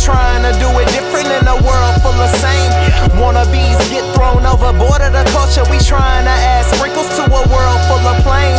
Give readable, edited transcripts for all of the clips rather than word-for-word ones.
trying to do it different in a world full of same. Wannabes get thrown overboard of the culture. We trying to add sprinkles to a world full of plain.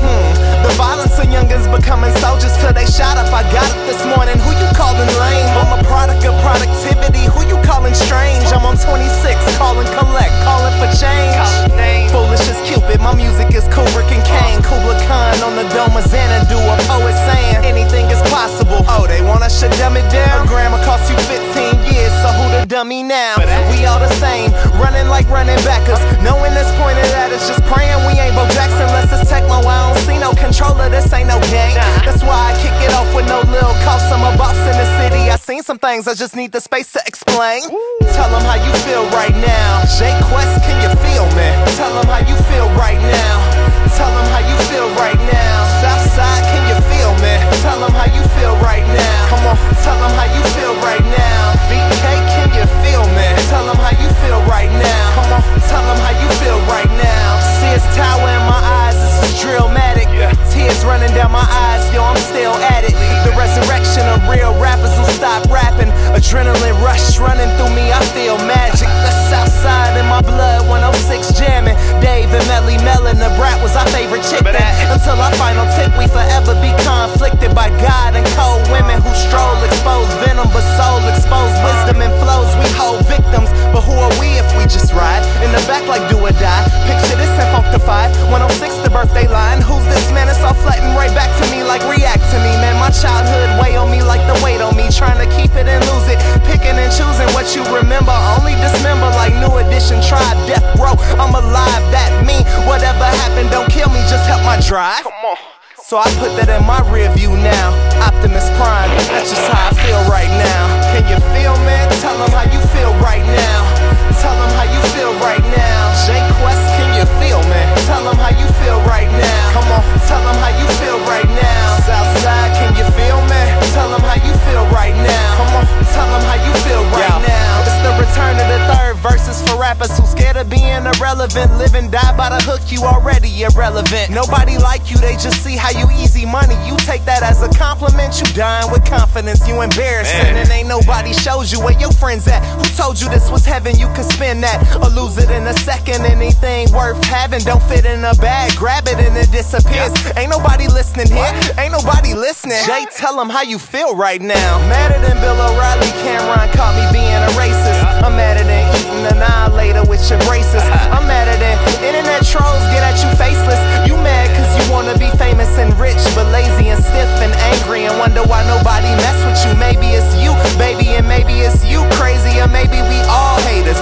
The violence of youngins becoming soldiers till they shot up. I got up this morning, who you calling lame? I'm a product of productivity, who you calling strange? I'm on 26, calling collect, calling for change. Foolish as Cupid, my music is Kubrick and Kane. Kubla Khan on the dome of Xanadu, a poet saying anything is possible. Oh, they want us to dumb it down? A grammar cost you 15 years, so who the dummy now? We all the same, running like running backers. Knowing this pointed at us, just praying we ain't Bo Jackson. Unless it's Tecmo, I don't see no controller, this ain't no game. That's why I kick it off with no little cost. I'm a boss in the city, I seen some things, I just need the space to explain. Tell them how you feel right now. Jay Quest, can you feel me? Tell them how you feel right now. Tell them how you feel right now. Southside, can you feel me? Tell them how you feel right now. Come on, tell them how you feel right now. VK, can you feel me? Tell them how you feel right now. Come on, tell them how you feel right now. See it's tower in my eyes, this is Drillmatic. Tears running down my eyes, yo, I'm still at it. The resurrection of real rappers who stop rapping. Adrenaline rush running through me, I feel magic. The Southside in my blood, 106 jamming. Dave and Melly Mellon, the brat was our favorite chick then. Until our final tick, we forever be conflicted by God and cold women who stroll, expose venom, but soul expose wisdom and flows. We hold victims, but who are we if we just ride in the back like do or die? Picture this and funkified, 106 the birthday line. Who's this man? It's all flattened right back to me like react to me, man. My childhood weigh on me like the weight on me. Trying to keep it and lose it, picking and choosing what you remember. Only dismember like New Edition, tribe, death row. I'm alive, that me. Whatever happened, don't kill me, just help my drive. Come on. So I put that in my rear view now. Optimus Prime, that's just how I feel right now. Can you feel me? Tell them how you feel right now. Tell them how you feel right now. Jay Quest, can you feel me? Tell them how you feel right now. Come on, tell them how you feel right now. Southside, can you feel me? Tell them how you feel right now. Come on, tell them how you feel right now. It's the return of the third verses for rappers who scared of being irrelevant. Live and die by the hook, you already irrelevant. Nobody like you, they just see how you easy money. You take that as a compliment, you dying with confidence. You embarrassing, and ain't nobody shows you where your friends at. Who told you this was heaven? You could spend that or lose it in a second. Anything worth having don't fit in a bag. Grab it and it disappears. Ain't nobody listening here, ain't nobody listening. Jay, tell them how you feel right now. Madder than Bill O'Reilly, Cameron caught me being a racist. I'm madder than eating Annihilator with your braces. I'm madder than internet trolls get at you faceless. You mad cause you wanna be famous and rich, but lazy and stiff and angry and wonder why nobody mess with you. Maybe it's you, baby, and maybe it's you crazy, or maybe we all haters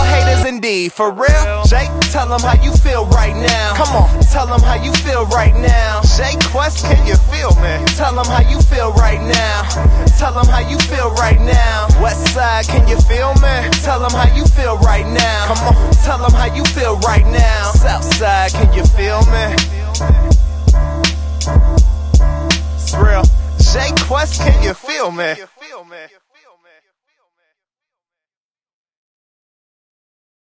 indeed. For real, Jay, tell them how you feel right now. Come on, tell them how you feel right now. Jay Quest, can you feel me? Tell them how you feel right now. Tell them how you feel right now. West Side, can you feel me? Tell them how you feel right now. Come on, tell them how you feel right now. Southside, can you feel me? It's real. Jay Quest, can you feel me?